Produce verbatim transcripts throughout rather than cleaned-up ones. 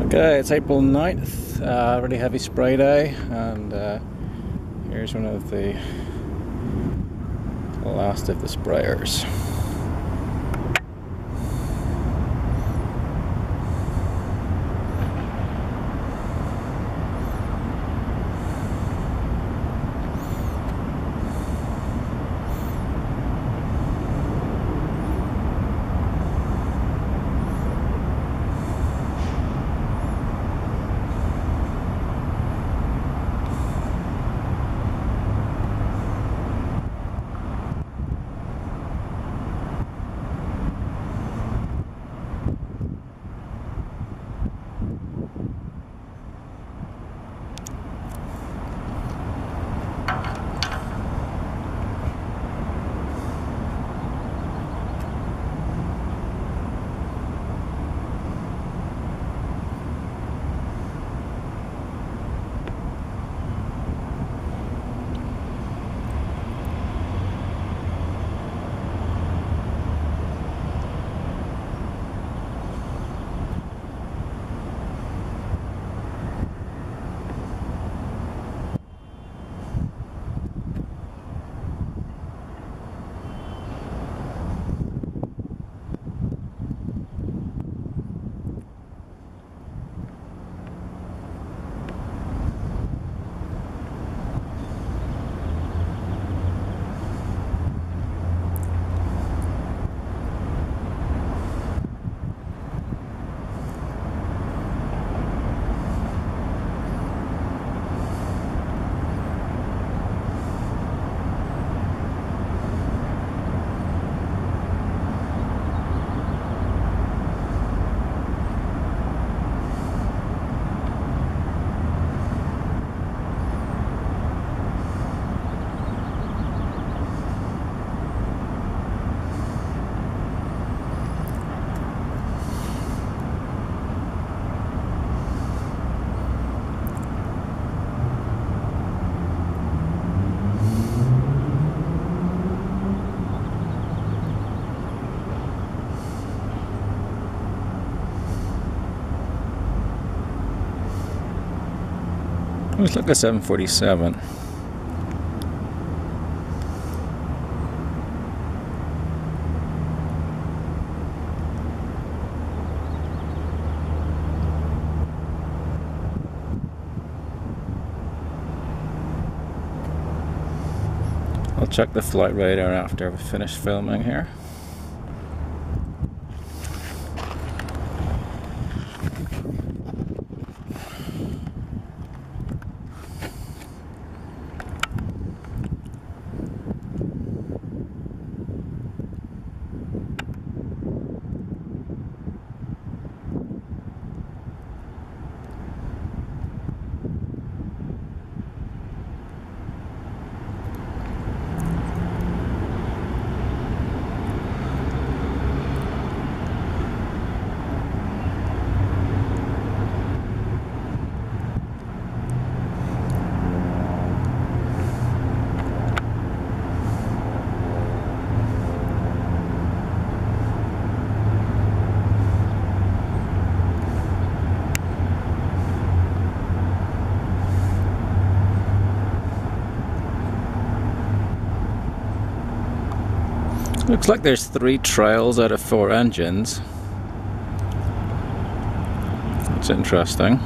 Okay, it's April ninth, uh, really heavy spray day, and uh, here's one of the last of the sprayers. Looks like a seven forty-seven. I'll check the flight radar after we finish filming here. Looks like there's three trials out of four engines. That's interesting.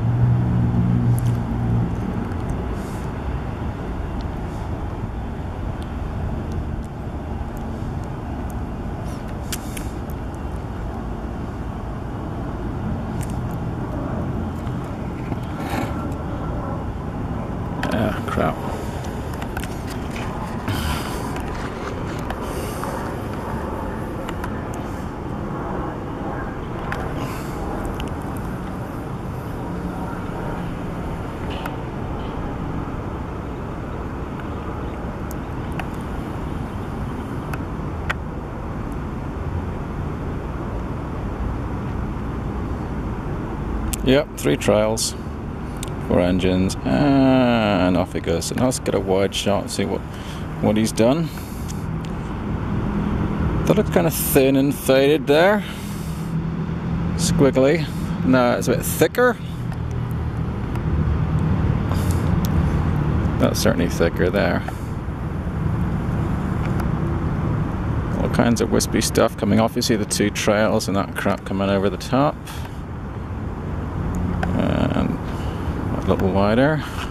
Ah, crap. Yep, three trials, four engines, and off he goes. So now let's get a wide shot and see what, what he's done. That looks kind of thin and faded there. Squiggly. No, it's a bit thicker. That's certainly thicker there. All kinds of wispy stuff coming off. You see the two trails and that crap coming over the top. And a little wider.